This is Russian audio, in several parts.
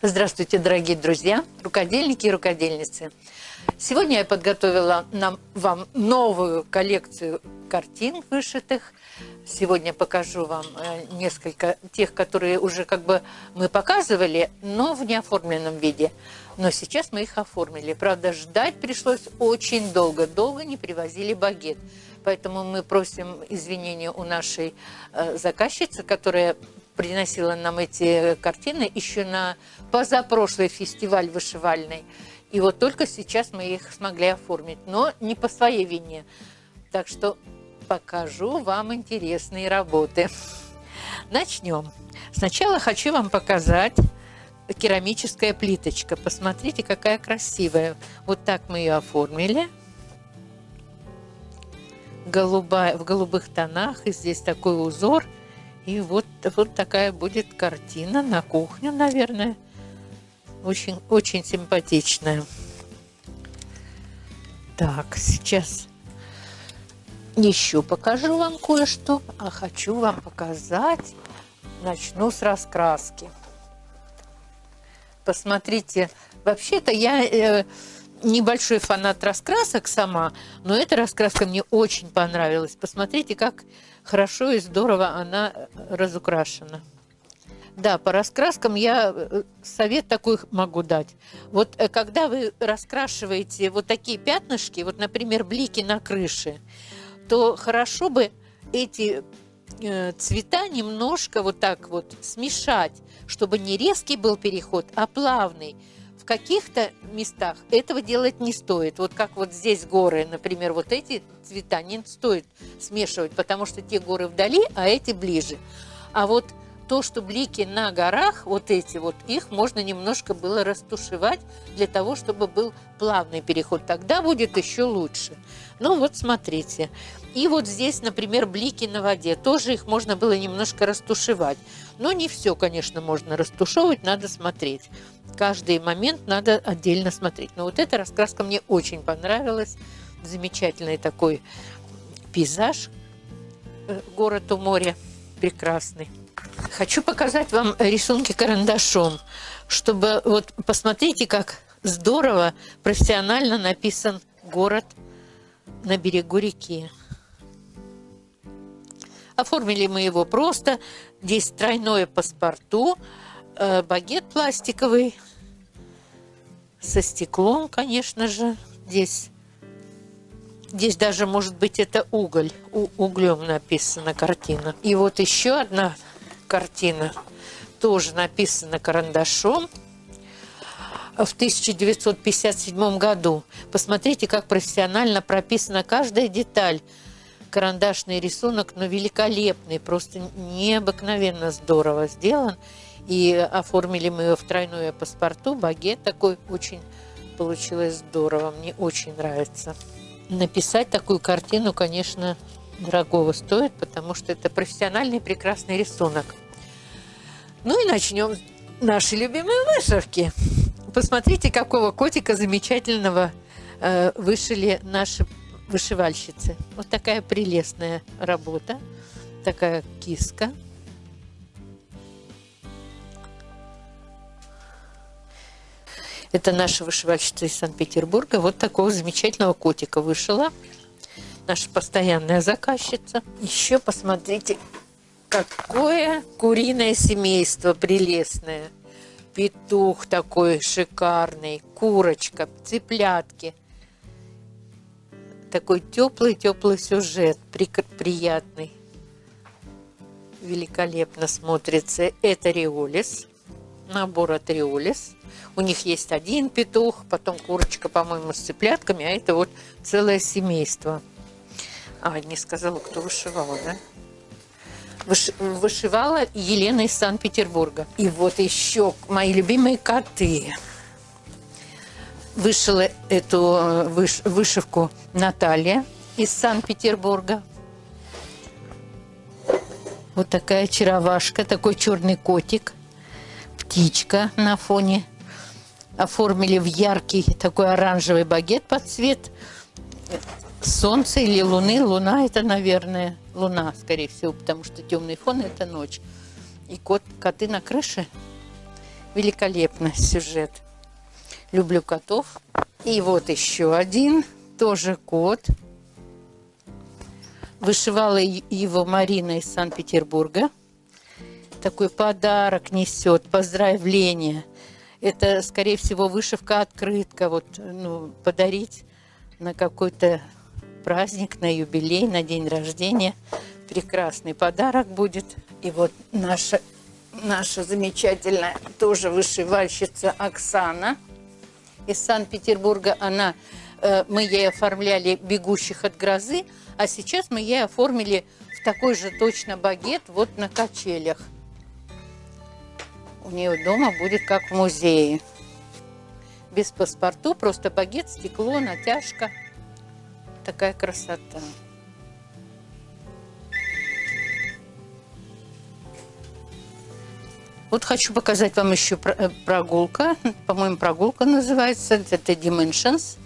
Здравствуйте, дорогие друзья, рукодельники и рукодельницы. Сегодня я подготовила вам новую коллекцию картин вышитых. Сегодня покажу вам несколько тех, которые уже мы показывали, но в неоформленном виде. Но сейчас мы их оформили. Правда, ждать пришлось очень долго. Долго не привозили багет. Поэтому мы просим извинения у нашей заказчицы, которая приносила нам эти картины еще на позапрошлый фестиваль вышивальный. И вот только сейчас мы их смогли оформить, но не по своей вине. Так что покажу вам интересные работы. Начнем. Сначала хочу вам показать керамическая плиточка. Посмотрите, какая красивая. Вот так мы ее оформили. Голубая, в голубых тонах. И здесь такой узор. И вот такая будет картина на кухню, наверное. Очень, очень симпатичная. Так, сейчас еще покажу вам кое-что. А хочу вам показать. Начну с раскраски. Посмотрите. Вообще-то я небольшой фанат раскрасок сама, но эта раскраска мне очень понравилась. Посмотрите, как хорошо и здорово она разукрашена. Да, по раскраскам я совет такой могу дать. Вот когда вы раскрашиваете вот такие пятнышки, вот, например, блики на крыше, то хорошо бы эти цвета немножко вот так вот смешать, чтобы не резкий был переход, а плавный. В каких-то местах этого делать не стоит. Вот как вот здесь горы, например, вот эти цвета не стоит смешивать, потому что те горы вдали, а эти ближе. А вот то, что блики на горах, вот эти вот, их можно немножко было растушевать для того, чтобы был плавный переход. Тогда будет еще лучше. Ну вот смотрите. И вот здесь, например, блики на воде. Тоже их можно было немножко растушевать. Но не все, конечно, можно растушевывать, надо смотреть. Каждый момент надо отдельно смотреть. Но вот эта раскраска мне очень понравилась. Замечательный такой пейзаж. Город у моря прекрасный. Хочу показать вам рисунки карандашом, чтобы вот посмотрите, как здорово, профессионально написан город на берегу реки. Оформили мы его просто. Здесь тройное паспорту, багет пластиковый со стеклом, конечно же. Здесь даже, может быть, это уголь. Углем написана картина. И вот еще одна картина, тоже написана карандашом в 1957 году. Посмотрите, как профессионально прописана каждая деталь. Карандашный рисунок, но великолепный, просто необыкновенно здорово сделан. И оформили мы его в тройное паспорту, багет такой, очень получилось здорово, мне очень нравится. Написать такую картину, конечно, дорогого стоит, потому что это профессиональный прекрасный рисунок. Ну и начнем наши любимые вышивки. Посмотрите, какого котика замечательного вышили наши вышивальщицы. Вот такая прелестная работа, такая киска. Это наша вышивальщица из Санкт-Петербурга. Вот такого замечательного котика вышила. Наша постоянная заказчица. Еще посмотрите, какое куриное семейство прелестное. Петух такой шикарный, курочка, цыплятки. Такой теплый сюжет, приятный. Великолепно смотрится. Это риолис, набор от риолис. У них есть один петух, потом курочка, по-моему, с цыплятками, а это вот целое семейство. А, не сказала, кто вышивала, да? Вышивала Елена из Санкт-Петербурга. И вот еще мои любимые коты. Вышила эту вышивку Наталья из Санкт-Петербурга. Вот такая очаровашка, такой черный котик. Птичка на фоне. Оформили в яркий такой оранжевый багет под цвет солнца или луны. Луна это, наверное, луна, скорее всего, потому что темный фон это ночь. И коты на крыше. Великолепно сюжет. Люблю котов. И вот еще один, тоже кот. Вышивала его Марина из Санкт-Петербурга. Такой подарок несет, поздравление. Это, скорее всего, вышивка-открытка. Вот, ну, подарить на какой-то праздник, на юбилей, на день рождения. Прекрасный подарок будет. И вот наша замечательная тоже вышивальщица Оксана из Санкт-Петербурга. Мы ей оформляли «Бегущих от грозы», а сейчас мы ей оформили в такой же точно багет вот на качелях. У нее дома будет как в музее. Без паспорту, просто багет, стекло, натяжка. Такая красота. Вот хочу показать вам еще прогулка. По-моему, прогулка называется. Это Dimensions.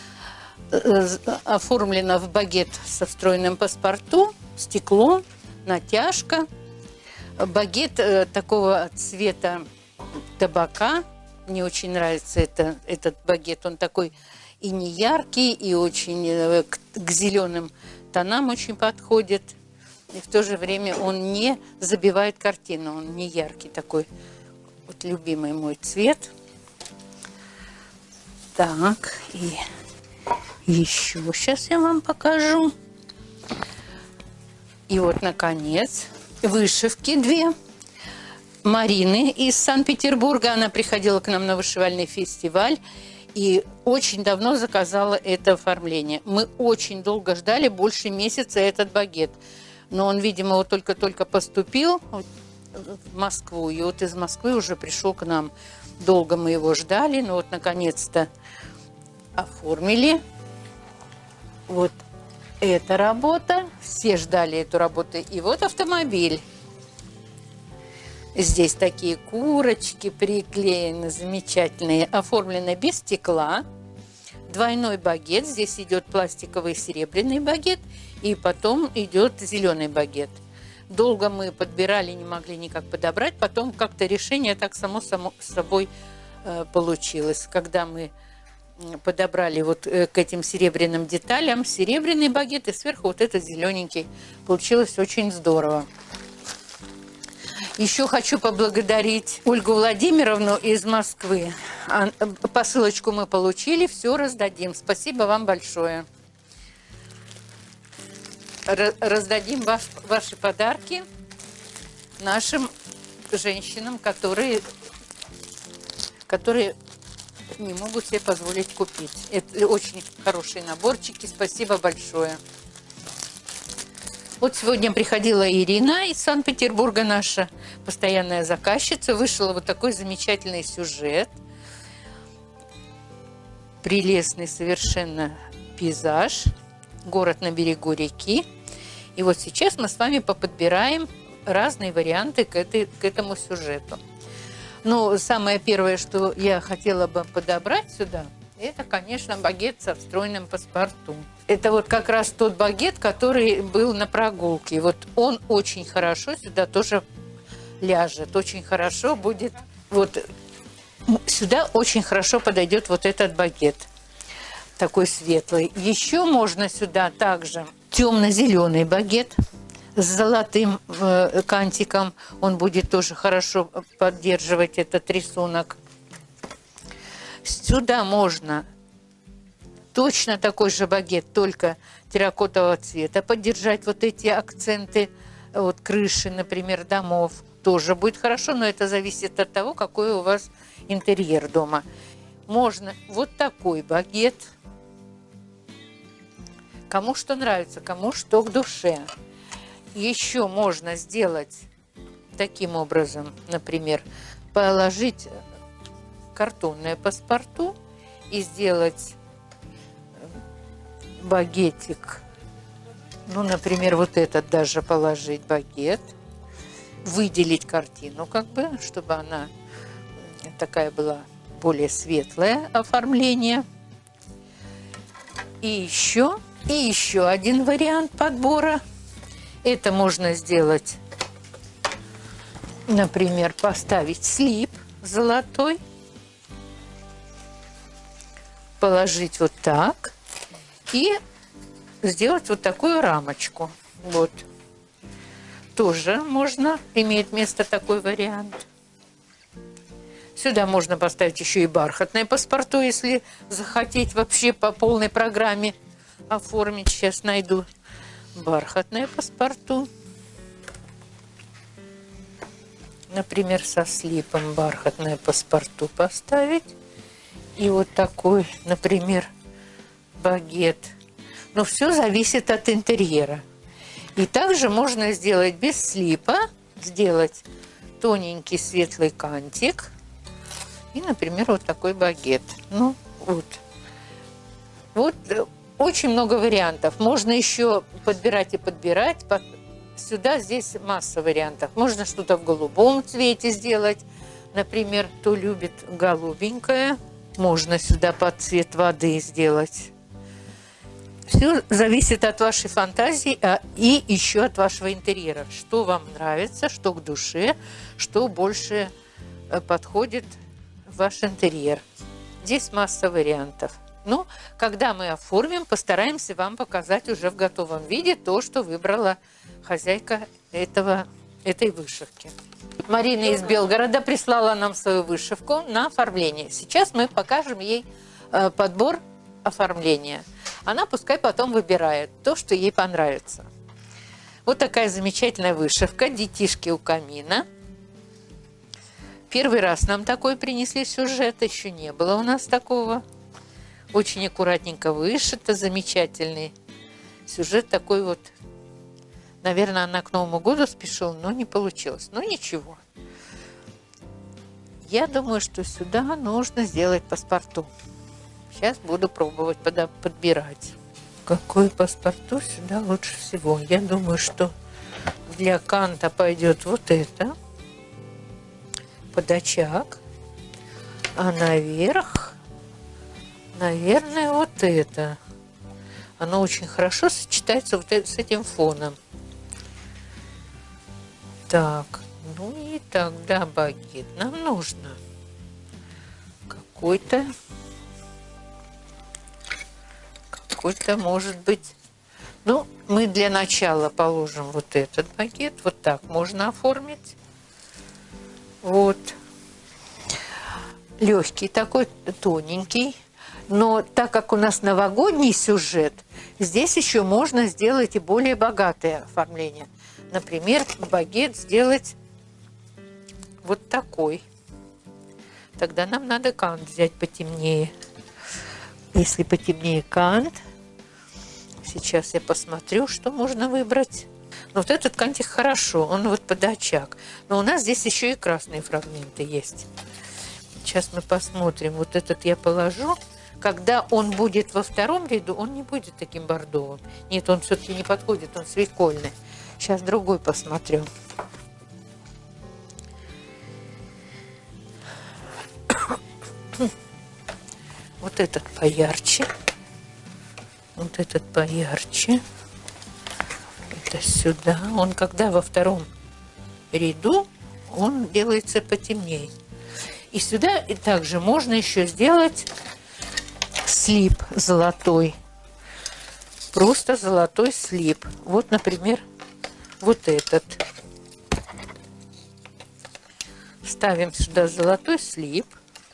Оформлена в багет со встроенным паспорту. Стекло, натяжка. Багет такого цвета табака. Мне очень нравится этот багет. Он такой и не яркий, и очень к зеленым тонам очень подходит. И в то же время он не забивает картину. Он не яркий такой. Вот любимый мой цвет. Так, и еще сейчас я вам покажу. И вот, наконец, вышивки две. Марины из Санкт-Петербурга. Она приходила к нам на вышивальный фестиваль. И очень давно заказала это оформление. Мы очень долго ждали, больше месяца, этот багет. Но он, видимо, вот только-только поступил в Москву. И вот из Москвы уже пришел к нам. Долго мы его ждали, но вот наконец-то оформили. Вот эта работа. Все ждали эту работу. И вот автомобиль. Здесь такие курочки приклеены, замечательные. Оформлены без стекла. Двойной багет. Здесь идет пластиковый серебряный багет. И потом идет зеленый багет. Долго мы подбирали, не могли никак подобрать. Потом как-то решение так само собой получилось. Когда мы подобрали вот к этим серебряным деталям серебряный багет и сверху вот этот зелененький. Получилось очень здорово. Еще хочу поблагодарить Ольгу Владимировну из Москвы. Посылочку мы получили, все раздадим. Спасибо вам большое. Раздадим ваши подарки нашим женщинам, которые не могут себе позволить купить. Это очень хорошие наборчики. Спасибо большое. Вот сегодня приходила Ирина из Санкт-Петербурга, наша постоянная заказчица. Вышла вот такой замечательный сюжет. Прелестный совершенно пейзаж. Город на берегу реки. И вот сейчас мы с вами поподбираем разные варианты к этому сюжету. Но самое первое, что я хотела бы подобрать сюда, это, конечно, багет со встроенным паспорту. Это вот как раз тот багет, который был на прогулке. Вот он очень хорошо сюда тоже ляжет. Очень хорошо будет. Вот сюда очень хорошо подойдет вот этот багет. Такой светлый. Еще можно сюда также темно-зеленый багет с золотым кантиком. Он будет тоже хорошо поддерживать этот рисунок. Сюда можно точно такой же багет, только терракотового цвета. Поддержать вот эти акценты вот крыши, например, домов. Тоже будет хорошо, но это зависит от того, какой у вас интерьер дома. Можно вот такой багет. Кому что нравится, кому что к душе. Еще можно сделать таким образом, например, положить картонное паспорту и сделать багетик. Ну, например, вот этот даже положить багет, выделить картину, как бы, чтобы она такая была более светлое оформление. И еще один вариант подбора. Это можно сделать, например, поставить слип золотой, положить вот так и сделать вот такую рамочку. Вот. Тоже можно, имеет место такой вариант. Сюда можно поставить еще и бархатное паспорту, если захотеть вообще по полной программе оформить. Сейчас найду бархатное паспорту. Например, со слипом бархатное паспорту поставить. И вот такой, например, багет. Но все зависит от интерьера. И также можно сделать без слипа, сделать тоненький светлый кантик. И, например, вот такой багет. Ну, вот. Вот очень много вариантов. Можно еще подбирать и подбирать. Сюда здесь масса вариантов. Можно что-то в голубом цвете сделать. Например, кто любит голубенькое, можно сюда под цвет воды сделать. Все зависит от вашей фантазии и еще от вашего интерьера. Что вам нравится, что к душе, что больше подходит в ваш интерьер. Здесь масса вариантов. Ну, когда мы оформим, постараемся вам показать уже в готовом виде то, что выбрала хозяйка этой вышивки. Марина из Белгорода прислала нам свою вышивку на оформление. Сейчас мы покажем ей подбор оформления. Она пускай потом выбирает то, что ей понравится. Вот такая замечательная вышивка. Детишки у камина. Первый раз нам такой принесли сюжет. Еще не было у нас такого. Очень аккуратненько вышито. Замечательный сюжет такой вот. Наверное, она к Новому году спешила, но не получилось. Но ничего. Я думаю, что сюда нужно сделать паспорту. Сейчас буду пробовать подбирать. Какой паспорту сюда лучше всего? Я думаю, что для канта пойдет вот это. Под очаг. А наверх, наверное, вот это. Оно очень хорошо сочетается вот с этим фоном. Так, ну и тогда багет нам нужно какой-то, может быть, ну, мы для начала положим вот этот багет, вот так можно оформить, вот, легкий такой, тоненький, но так как у нас новогодний сюжет, здесь еще можно сделать и более богатое оформление. Например, багет сделать вот такой. Тогда нам надо кант взять потемнее. Если потемнее кант, сейчас я посмотрю, что можно выбрать. Вот этот кантик хорошо, он вот под очаг. Но у нас здесь еще и красные фрагменты есть. Сейчас мы посмотрим. Вот этот я положу. Когда он будет во втором ряду, он не будет таким бордовым. Нет, он все-таки не подходит, он свекольный. Сейчас другой посмотрю. Вот этот поярче. Вот этот поярче. Это сюда. Он когда во втором ряду, он делается потемнее. И сюда и также можно еще сделать слип золотой. Просто золотой слип. Вот, например, вот этот. Ставим сюда золотой слип.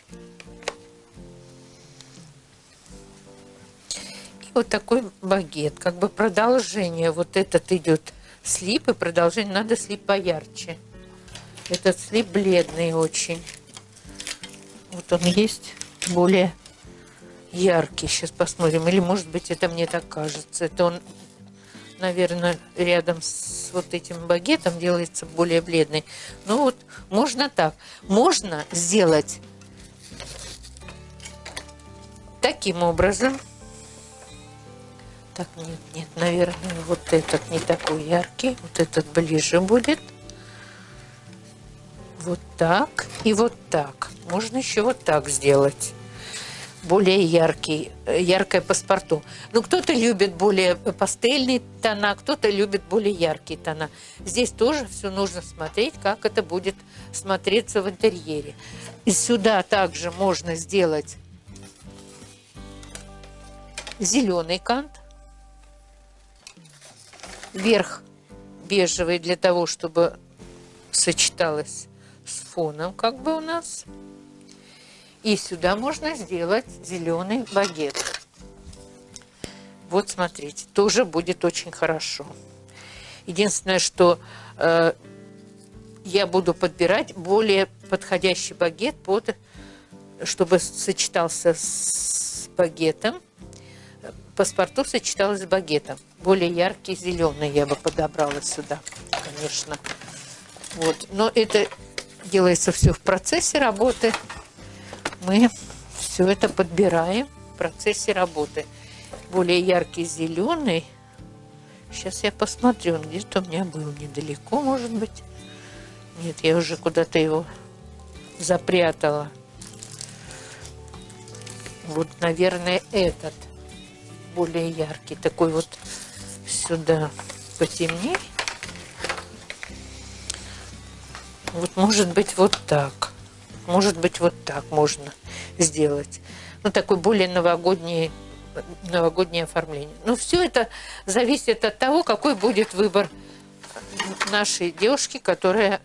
И вот такой багет. Как бы продолжение. Вот этот идет слип, и продолжение. Надо слип поярче. Этот слип бледный очень. Вот он есть более яркий. Сейчас посмотрим. Или, может быть, это мне так кажется. Это он, наверное, рядом с вот этим багетом делается более бледный. Ну вот, можно так. Можно сделать таким образом. Так, нет, наверное, вот этот не такой яркий. Вот этот ближе будет. Вот так и вот так. Можно еще вот так сделать. более яркое паспорту. Ну, кто-то любит более пастельные тона, кто-то любит более яркие тона. Здесь тоже все нужно смотреть, как это будет смотреться в интерьере. И сюда также можно сделать зеленый кант. Верх бежевый для того, чтобы сочеталось с фоном как бы у нас. И сюда можно сделать зеленый багет. Вот смотрите, тоже будет очень хорошо. Единственное, что я буду подбирать более подходящий багет, чтобы сочетался с багетом. Паспорту сочеталось с багетом. Более яркий зеленый я бы подобрала сюда, конечно. Вот. Но это делается все в процессе работы. Мы все это подбираем в процессе работы. Более яркий зеленый. Сейчас я посмотрю, он где-то у меня был недалеко, может быть. Нет, я уже куда-то его запрятала. Вот, наверное, этот более яркий. Такой вот сюда потемней. Вот, может быть, вот так. Может быть, вот так можно сделать. Ну, такой более новогоднее оформление. Но все это зависит от того, какой будет выбор нашей девушки, которая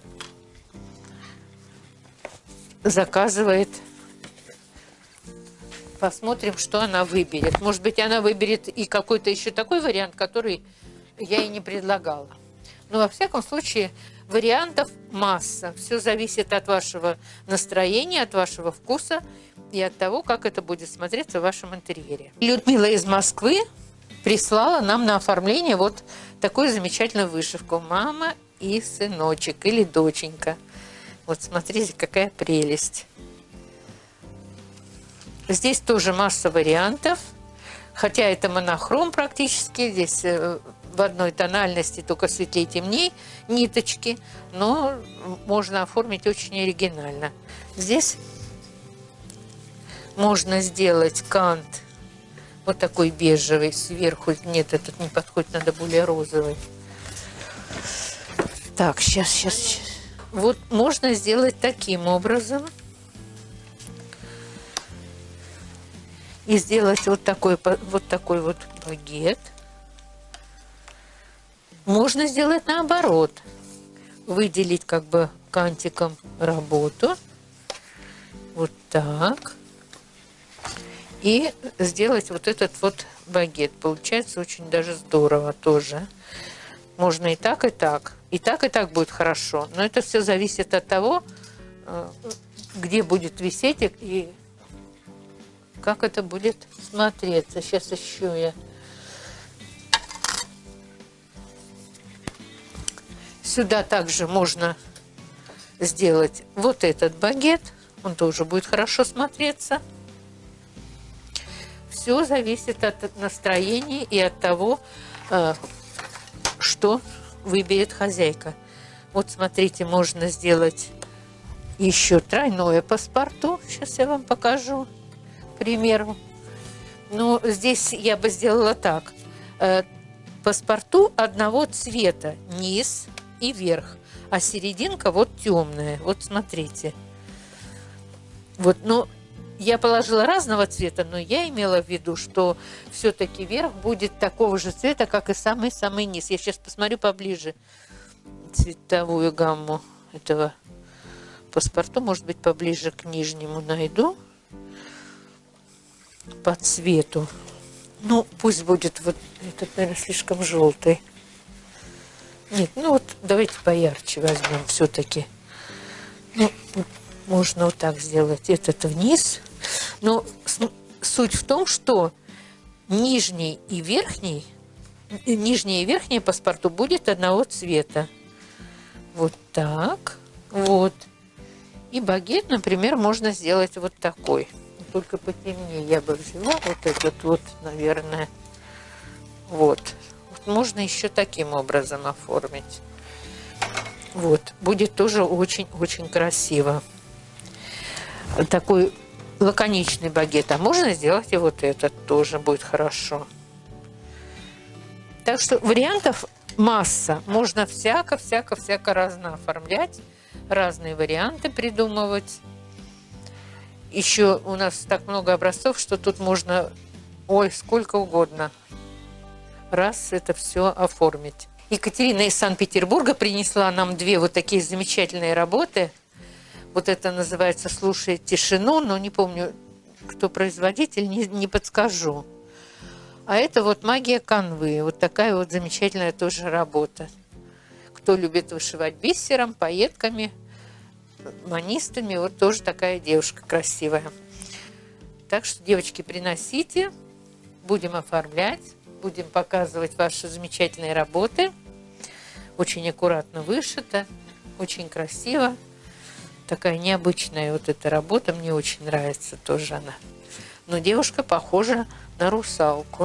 заказывает. Посмотрим, что она выберет. Может быть, она выберет и какой-то еще такой вариант, который я и не предлагала. Но, во всяком случае, вариантов масса. Все зависит от вашего настроения, от вашего вкуса и от того, как это будет смотреться в вашем интерьере. Людмила из Москвы прислала нам на оформление вот такую замечательную вышивку. Мама и сыночек или доченька. Вот смотрите, какая прелесть. Здесь тоже масса вариантов. Хотя это монохром практически. Здесь в одной тональности, только светлее, темней ниточки. Но можно оформить очень оригинально. Здесь можно сделать кант вот такой бежевый сверху. Нет, этот не подходит, надо более розовый. Так, сейчас. Вот можно сделать таким образом. И сделать вот такой вот багет. Можно сделать наоборот. Выделить как бы кантиком работу. Вот так. И сделать вот этот вот багет. Получается очень даже здорово тоже. Можно и так, и так. И так будет хорошо. Но это все зависит от того, где будет висеть и как это будет смотреться. Сейчас еще я. Сюда также можно сделать вот этот багет. Он тоже будет хорошо смотреться. Все зависит от настроения и от того, что выберет хозяйка. Вот смотрите, можно сделать еще тройное паспорту. Сейчас я вам покажу, к примеру. Но здесь я бы сделала так. Паспорту одного цвета, низ и верх, а серединка вот темная. Вот смотрите. Вот, ну, я положила разного цвета, но я имела в виду, что все-таки верх будет такого же цвета, как и самый-самый низ. Я сейчас посмотрю поближе цветовую гамму этого паспорту. Может быть, поближе к нижнему найду по цвету. Ну, пусть будет вот этот, наверное, слишком желтый. Нет, ну вот давайте поярче возьмем все-таки. Ну, можно вот так сделать. Этот вниз. Но суть в том, что нижний и верхний, нижнее и верхнее паспорту будет одного цвета. Вот так. Вот. И багет, например, можно сделать вот такой. Только потемнее я бы взяла вот этот вот, наверное. Вот. Можно еще таким образом оформить. Вот. Будет тоже очень-очень красиво. Такой лаконичный багет, а можно сделать и вот этот, тоже будет хорошо. Так что вариантов масса. Можно всяко разно оформлять, разные варианты придумывать. Еще у нас так много образцов, что тут можно, ой, сколько угодно раз это все оформить. Екатерина из Санкт-Петербурга принесла нам две вот такие замечательные работы. Вот это называется «Слушай тишину», но не помню, кто производитель, не подскажу. А это вот «Магия канвы». Вот такая вот замечательная тоже работа. Кто любит вышивать бисером, пайетками, манистами, вот тоже такая девушка красивая. Так что, девочки, приносите, будем оформлять, будем показывать ваши замечательные работы. Очень аккуратно вышито, очень красиво. Такая необычная вот эта работа, мне очень нравится тоже она. Но девушка похожа на русалку.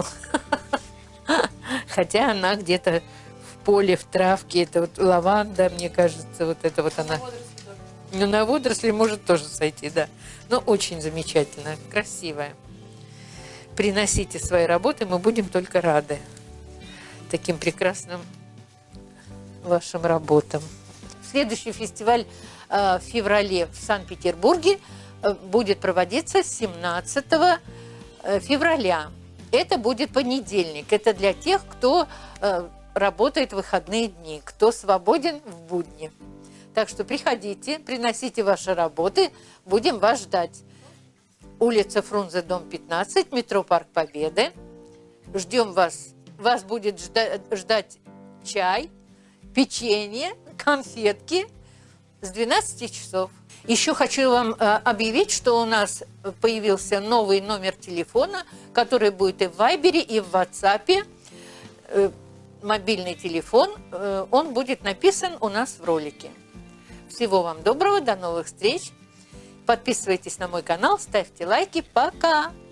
Хотя она где-то в поле, в травке, это вот лаванда, мне кажется, вот это вот она. Ну, на водоросли может тоже сойти, да. Но очень замечательная, красивая. Приносите свои работы, мы будем только рады таким прекрасным вашим работам. Следующий фестиваль в феврале в Санкт-Петербурге будет проводиться 17 февраля. Это будет понедельник. Это для тех, кто работает в выходные дни, кто свободен в будни. Так что приходите, приносите ваши работы, будем вас ждать. Улица Фрунзе, дом 15, метро Парк Победы. Ждем вас. Вас будет ждать чай, печенье, конфетки с 12 часов. Еще хочу вам объявить, что у нас появился новый номер телефона, который будет и в Вайбере, и в Ватсапе. Мобильный телефон, он будет написан у нас в ролике. Всего вам доброго, до новых встреч. Подписывайтесь на мой канал, ставьте лайки. Пока!